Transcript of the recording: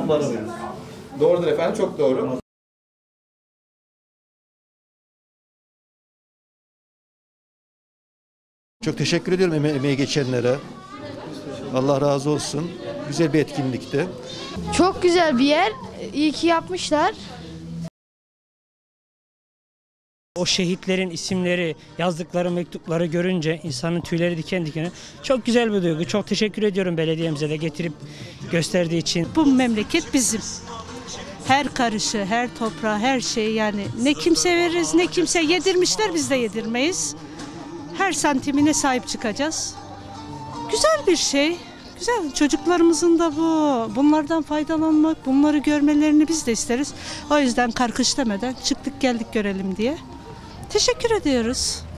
umarım. Doğrudur efendim, çok doğru. Çok teşekkür ediyorum emeği geçenlere. Allah razı olsun. Güzel bir etkinlikti. Çok güzel bir yer. İyi ki yapmışlar. O şehitlerin isimleri, yazdıkları mektupları görünce insanın tüyleri diken diken. Çok güzel bir duygu. Çok teşekkür ediyorum belediyemize de getirip gösterdiği için. Bu memleket bizim. Her karışı, her toprağı, her şey, yani ne kimse veririz ne kimse yedirmişler, biz de yedirmeyiz. Her santimine sahip çıkacağız. Güzel bir şey. Güzel. Çocuklarımızın da bunlardan faydalanmak, bunları görmelerini biz de isteriz. O yüzden karkış demeden çıktık geldik görelim diye. Teşekkür ediyoruz.